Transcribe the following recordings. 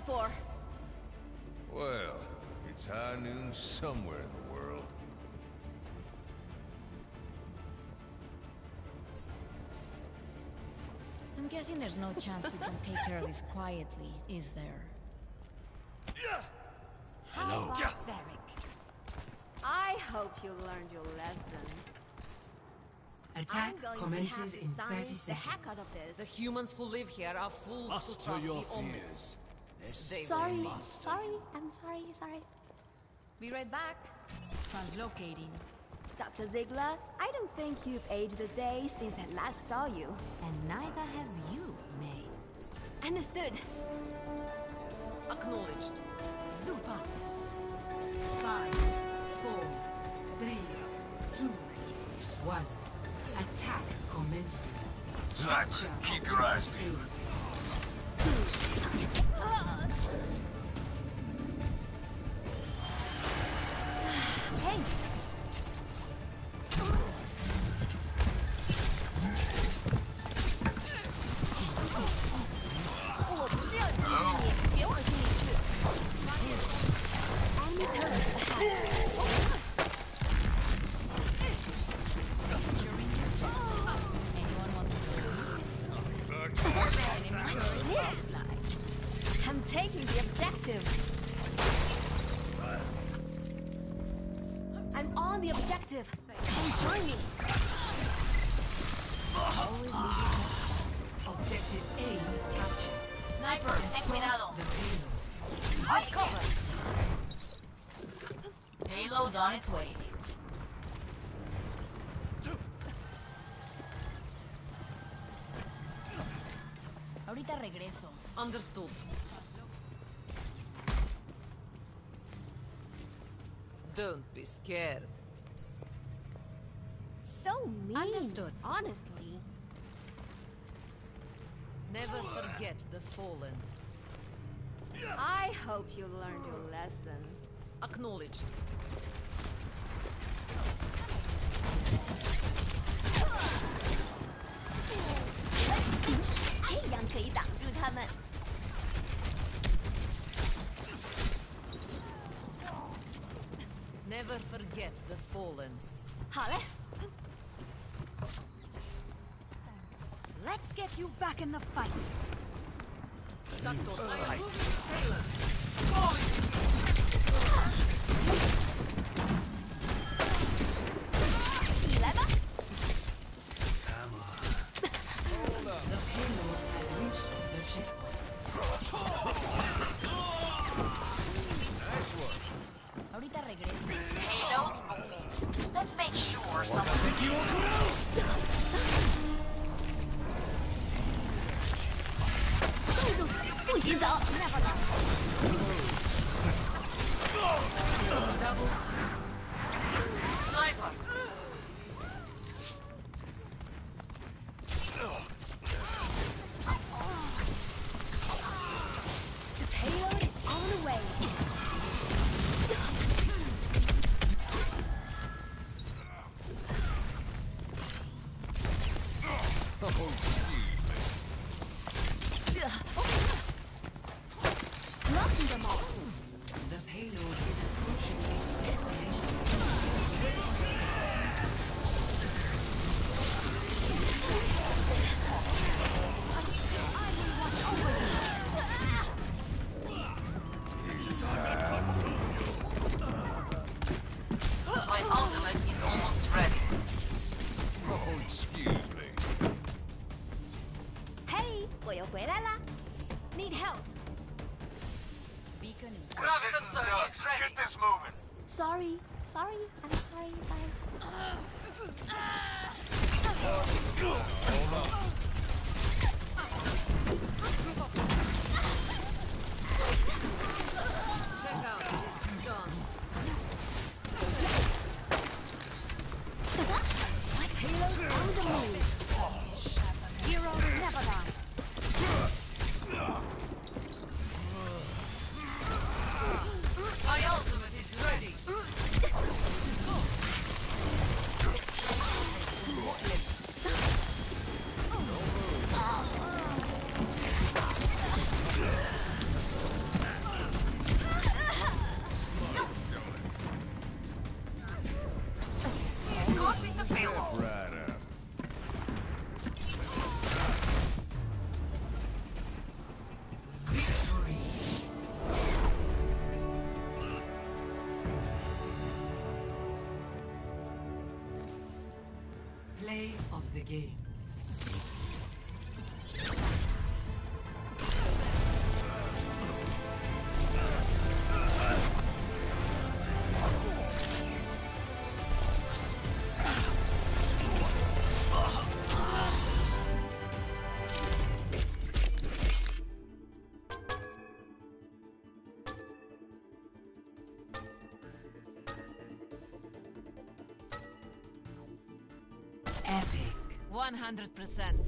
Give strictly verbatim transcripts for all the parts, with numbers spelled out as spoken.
for? Well, it's high noon somewhere in the world. I'm guessing there's no chance we can take care of this quietly, is there? Hello. How barbaric. I hope you learned your lesson. Attack I'm going commences to in have to thirty science the heck out seconds. of The this. humans who live here are fools Muster to trust your the omens. fears. They Sorry, will see. sorry, I'm sorry, sorry. Be right back. Translocating. Doctor Ziegler, I don't think you've aged a day since I last saw you. And neither have you, May. Understood. Acknowledged. Super. Five, four, three, two, one. Attack commencing. Sniper, keep your eyes peeled. Thanks.我不是要激励你，别往心里去。Enemy turret ahead. Anyone want to I'm taking the objective. I'm on the objective. Come join me. Always leaving. Objective A captured. Sniper, ten cuidado. The payload. Hot cover. Payload's on its way. Ahorita regreso. Understood. Don't be scared. So mean. Understood. Honestly. Never forget the fallen. I hope you learned your lesson. Acknowledged. 这样可以挡住他们。 Never forget the fallen. 好嘞。Let's get you back in the fight. Sailor. 起来吧。 The payload has reached the checkpoint. Ahorita regreso. Payload moving. Let's make sure someone... 动住，不许走。 Sniper! The payload is on the way. Knocking them off. The payload is approaching its destination. My ultimate is almost ready. Oh, excuse me. Hey, 我又回来啦。Need help? Beacon in. Sit and ducks. Get this moving. Sorry, sorry, I'm sorry, sorry. Check out this gun. My payload's on the move. Hero never die. My ultimate is ready. of the game. Epic. one hundred percent.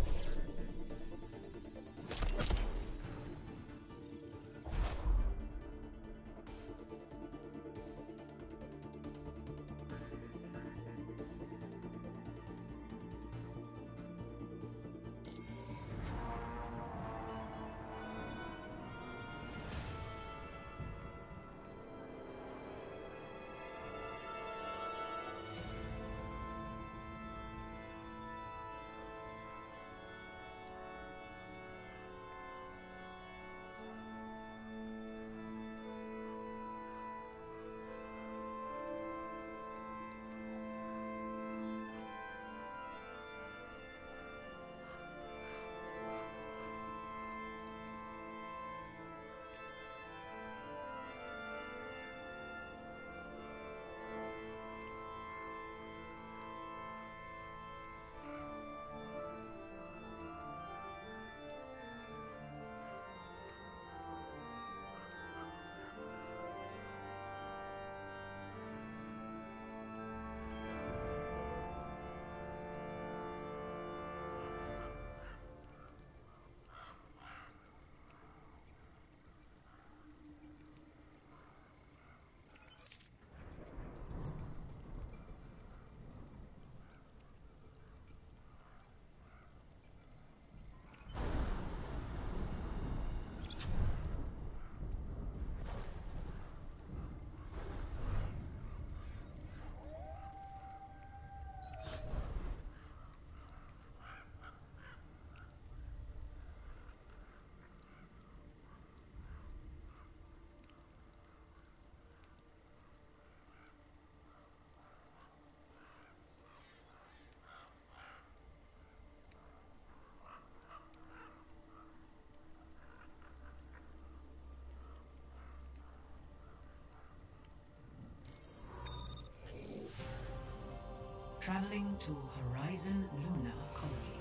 Traveling to Horizon Luna Colony.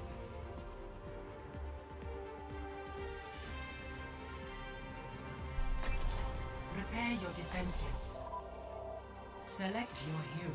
Prepare your defenses. Select your hero.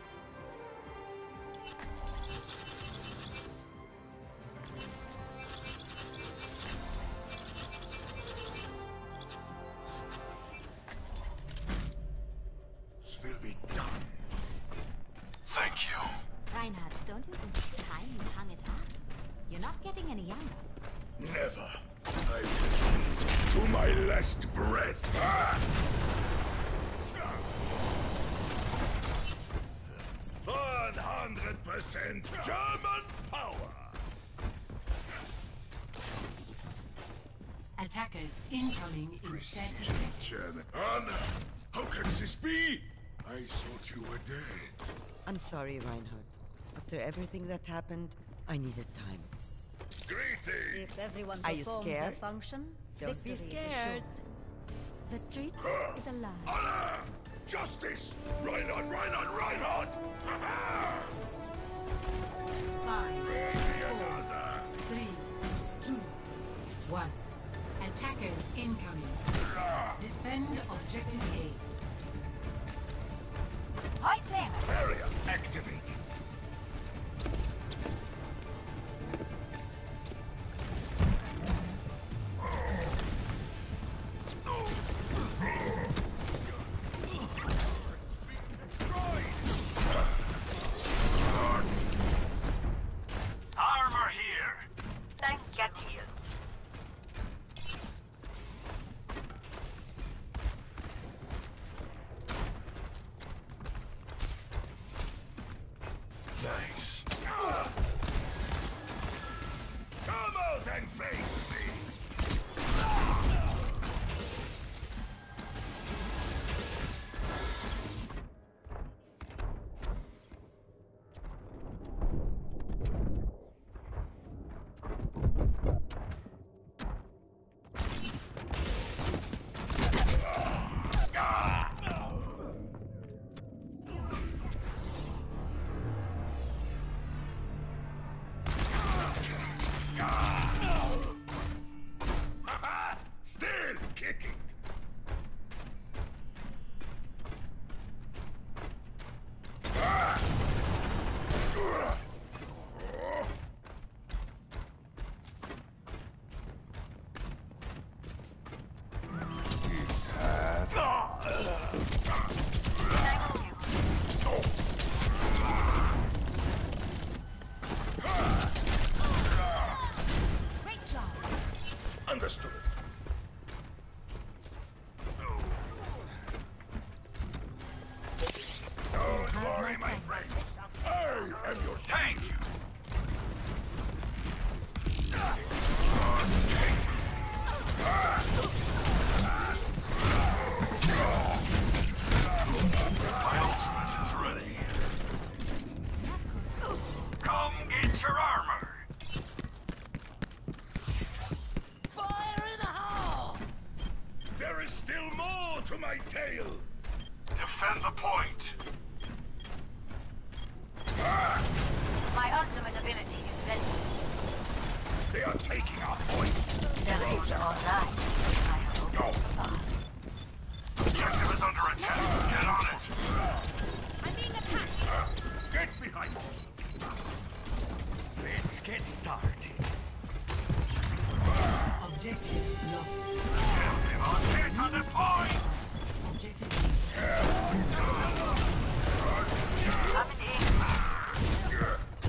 This will be done. Thank you. Reinhardt, don't you think it's time you hung it up? You're not getting any younger. Never. I will fight to my last breath. Ah! one hundred percent German power. Attackers incoming in thirty Precision seconds. German. Anna, how can this be? I thought you were dead. I'm sorry, Reinhardt. After everything that happened, I needed time. Greetings. If everyone Are you performs their scared? function, Don't be victory is scared. assured. The treat Ah! is a lie. Anna! Justice! Reinhard, Reinhard, Reinhard! Ha ha! Five, Ready another! three, two, one. Attackers incoming. Ah! Defend objective A. Right there! Barrier activated. Armor here. Then get healed. kicking. Ah! Ugh. It's hot. Great job. Understood. Don't worry, my friend. I am your thank you. My ultimate is ready. Come get your armor. There is still more to my tale. Defend the point. Ah! My ultimate ability is ready. They are taking our point. Servers are online. I hope Go. Objective is under attack. Get on it. I'm being attacked. Get behind me. Let's get started. Objective lost. Get on the point. Objective. Coming in.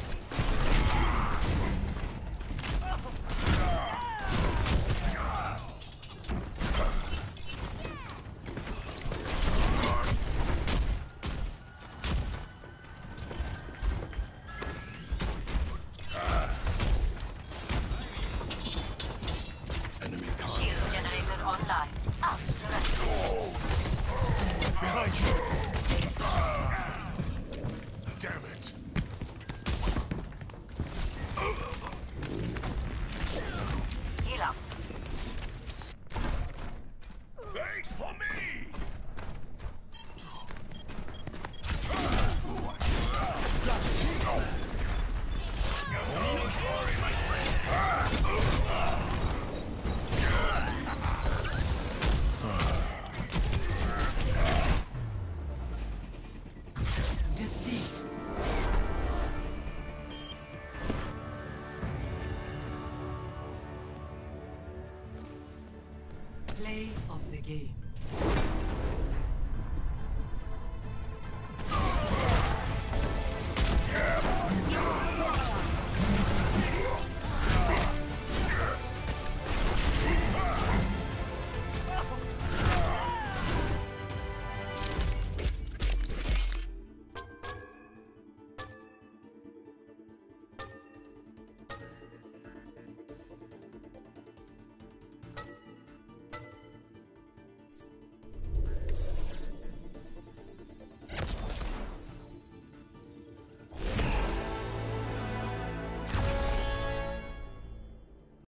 Enemy Shield generator online. Up to rest. behind you. Damn it. Heal up. Wait for me. Defeat. Play of the game.